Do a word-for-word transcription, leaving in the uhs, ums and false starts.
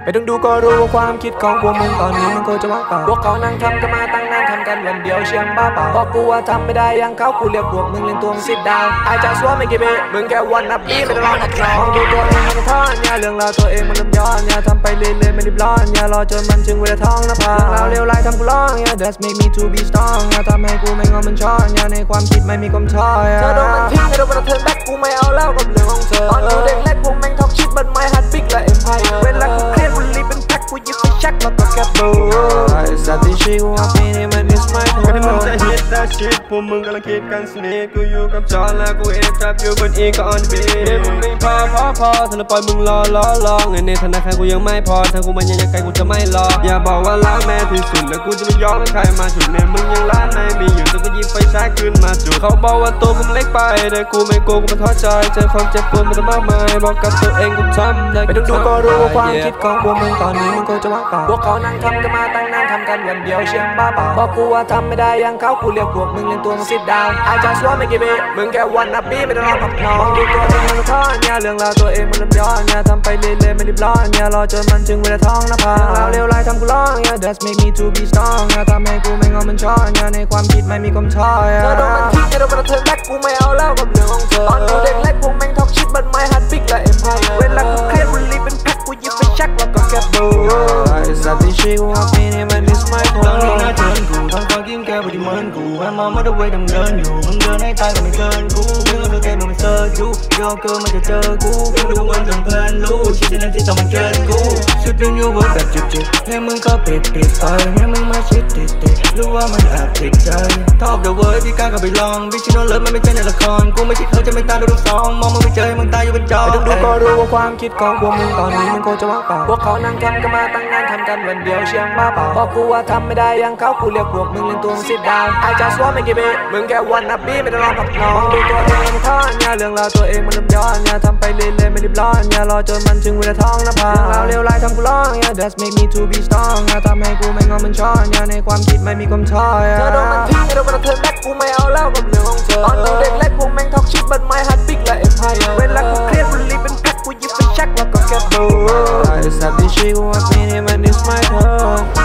ไม่ต้องดูก็รู้ว่าความคิดของพวกมึงตอนนี้มันโคจะว่างเปล่าพวกเขานั่งทำกันมาตั้งนานทำกันวันเดียวเชียงบ้าเปล่าเพราะกูว่าทำไม่ได้อย่างเขากูเรียกพวกมึงเล่นตัวมึงซิดดาวไอจากซัวไม่กี่ปีมึงแค่วันนับปีไม่ต้องรอนักร้องดูตัวเองมันท้อนอย่าเรื่องราวตัวเองมันเริ่มย้อนอย่าทำไปเรื่อยๆไม่รีบร้อนอย่ารอจนมันถึงเวลาท้องนะพาเราเร็วไล่ทำกูร้องอย่า that's make me to be strong อย่าทำให้กูไม่งอมันช้อนอย่าในความคิดไม่มีความท้อเธอโดนมันทิ้งเธอโดนมันเทิร์นแบ็คกูไม่เอาแล้วกับเรื่องของเธอตอนกูเด็กเล็กพวกแม่งท็อกชิดมันไม่ฮัดบิ๊กและเอ็มไพร์เวลากูเครียดบุหรี่เป็นแพ็คกูยิบไปชักแล้วก็แคบบูไอ้สัตว์ที่ชีกูว่าปีนี้มัน is my turn ก็ที่มึงจะฮิตได้ชิดพวกมึงกำลังคิดกันสนิทกูอยู่กับจอและกูเอฟแทบอยู่บนอีกอนบีมึงไม่พอพอพอถ้าเราปล่อยมึงรอรอรอเงินในธนาคารกูยังไม่พอถ้ากูมันยังไกลกูจะไม่รออย่าบอกว่ารักแม่ที่สุดแล้วกูจะไม่ยอมให้ใครมาฉุดเนี่ยมึงยังรักในมีอยู่แต่กูยิบไฟฉายขึ้นมาจุดเขาบอกว่าตัวมึงเล็กไปแต่กูไม่โกงกูไม่ท้อใจเจอความเจ็บปวดมันจะมากมายบอกกับตัวเองกูทำได้ไม่ต้องดูก็รู้ว่าความคิดของพวกมึงตอนนี้มันโคจะว่างเปล่าพวกเขานั่งทำกันมาตั้งนานทำกันวันเดียวเชียงบ้าเปล่าเพราะกูว่าทำไม่ได้อย่างเขากูเรียกพวกมึงเล่นตัวมึงซิดดาวไอจากซัวไม่กี่ปีมึงแค่วันนับปีไม่ต้องรอกับน้องดูตัวเองมันท้อนอย่าเรื่องราวตัวเองมันเริ่มย้อนอย่าทำไปเรื่อยๆไม่รีบร้อนอย่ารอจนมันถึงเวลาท้องนะพาเราเร็วไล่ทำกูร้องอย่า that's make me to be strong อย่าทำให้กูไม่งอมันช้อนอย่าในความคิดไม่มีความท้อเธอโดนมันทิ้งเธอโดนมันเทิร์นแบ็คกูไม่เอาแล้วกับเรื่องของเธอตอนกูเด็กเล็กพวกแม่งท็อกชิดมันไม่ฮัดบิ๊กและเอ็มไพร์เวลากูเครียดบุหรี่เป็นแพ็คกูยิบไปชักแล้วก็แคบบูไอ้สัตว์ที่ชีกูว่าปีนี้มัน is my turn ตอนนี้น่าเชิญกูทั้งความยิ้มแก้วพอดีเหมือนกูแอบมองไม่ได้เว้ยดำเนินอยู่มึงเดินให้ตายก็ไม่เกินกูเรื่องก็แค่มึงไม่เจอจูโยเกอร์มันจะเจอกูกูดูวันจนเพลินรู้ชีวิตนั้นที่ต้องมันเกินกูชุดดึงอยู่บนแบบจิบๆให้มึงก็ปิดปิดไปให้มึงมาชิดติดติดรู้ว่ามันแอบติดใจท็อปเดอะเวิร์ดพี่กล้าก็ไปลองบิชิโนเลิฟมันไม่ใช่ในละครกูไม่ใช่เขาจะไม่ตาดูทุกสองมองมึงไม่เจอมึงตายอยู่บนจอไม่ต้องดูก็รู้ว่าความคิดของพวกมึงตอนนี้มันโคจะว่างเปล่าพวกเขานั่งทำกันมาตั้งนานทำกันวันเดียวเชียงบ้าเปล่าเพราะกูว่าทำไม่ได้อย่างเขากูเรียกพวกมึงเล่นตัวมึงซิดดาวไอจากซัวไม่กี่ปีมึงแค่วันนับปีไม่ต้องรอกับน้องดูตัวเองมันท้อนอย่าเรื่องราวตัวเองมันเริ่มย้อนอย่าทำไปเรื่อยๆไม่รีบร้อนอย่ารอจนมันถึงเวลาท้องนะพาเราเร็วไล่ทำกูร้องอย่า that's make me to be strong อย่าทำให้กูไม่งอมันช้อนอย่าในความคิดไม่มีความท้อเธอโดนมันทิ้งเธอโดนมันเทิร์นแบ็คกูไม่เอาแล้วกับเรื่องของเธอตอนกูเด็กเล็กพวกแม่งท็อกชิดมันไม่ฮัดบิ๊กและเอ็มไพร์เวลากูเครียดบุหรี่เป็นแพ็คกูยิบไปชักแล้วก็แคบบูไอ้สัตว์ที่ชีกูว่าปีนี้มัน is my turn